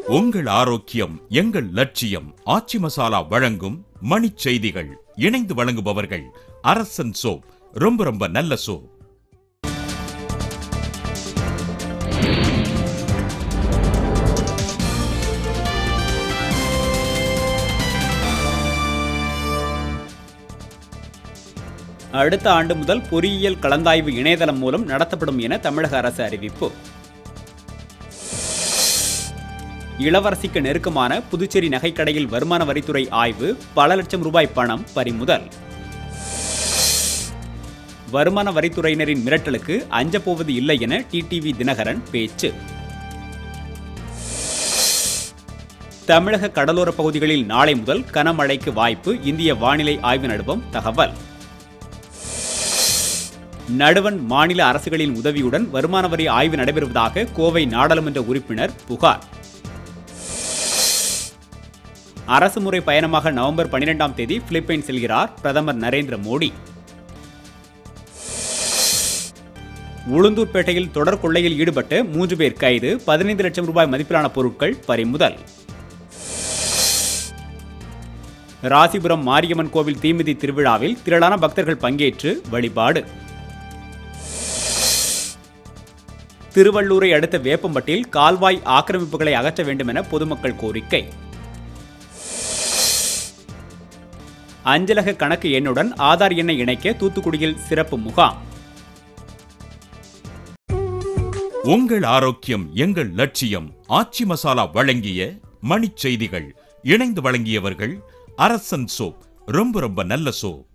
உங்கள் ஆரோக்கியம் எங்கள் லட்சியம். ஆச்சி மசாலா வழங்கும் மணிச் செய்திகள். இணைந்து வழங்குபவர்கள் அரசன் சோப். ரொம்ப ரொம்ப நல்ல சோப். அடுத்த ஆண்டு முதல் பொறியியல் கலந்தாய்வு இணையதளம் மூலம் நடத்தப்படும் என தமிழக அரசு அறிவிப்பு. இளவரசிக்கு நெருக்கமான புதுச்சேரி நகைக்கடையில் வருமான வரித்துறை ஆய்வு. பல லட்சம் ரூபாய் பணம் பறிமுதல். வருமான வரித்துறையினரின் மிரட்டலுக்கு அஞ்சப்போவது இல்லை என டிடிவி தினகரன் பேச்சு. தமிழக கடலோர பகுதிகளில் நாளை முதல் கனமழைக்கு வாய்ப்பு. இந்திய வானிலை ஆய்வு நடுவம் தகவல். நடுவண் மாநில அரசுகளின் உதவியுடன் வருமான வரி ஆய்வு நடைபெறுவதாக கோவை நாடாளுமன்ற உறுப்பினர் புகார். அரசுமுறை பயணமாக நவம்பர் 12ஆம் தேதி பிலிப்பைன்ஸ் செல்கிறார் பிரதமர் நரேந்திர மோடி. உளுந்தூர்பேட்டையில் தொடர் கொள்ளையில் ஈடுபட்டு 3 பேர் கைது. 15 லட்சம் ரூபாய் மதிப்பிலான பொருட்கள் பறிமுதல். ராசிபுரம் மாரியம்மன் கோவில் தீமிதி திருவிழாவில் திரளான பக்தர்கள் பங்கேற்று வழிபாடு. திருவள்ளூரை அடுத்த வேப்பம்பட்டில் கால்வாய் ஆக்கிரமிப்புகளை அகற்ற வேண்டும் என பொதுமக்கள் கோரிக்கை. அஞ்சலக கணக்கு எண்ணுடன் ஆதார் எண்ணை இணைக்க தூத்துக்குடியில் சிறப்பு முகாம். உங்கள் ஆரோக்கியம் எங்கள் லட்சியம். ஆச்சி மசாலா வழங்கிய மணிச் செய்திகள். இணைந்து வழங்கியவர்கள் அரசன் சோப். ரொம்ப ரொம்ப நல்ல சோப்.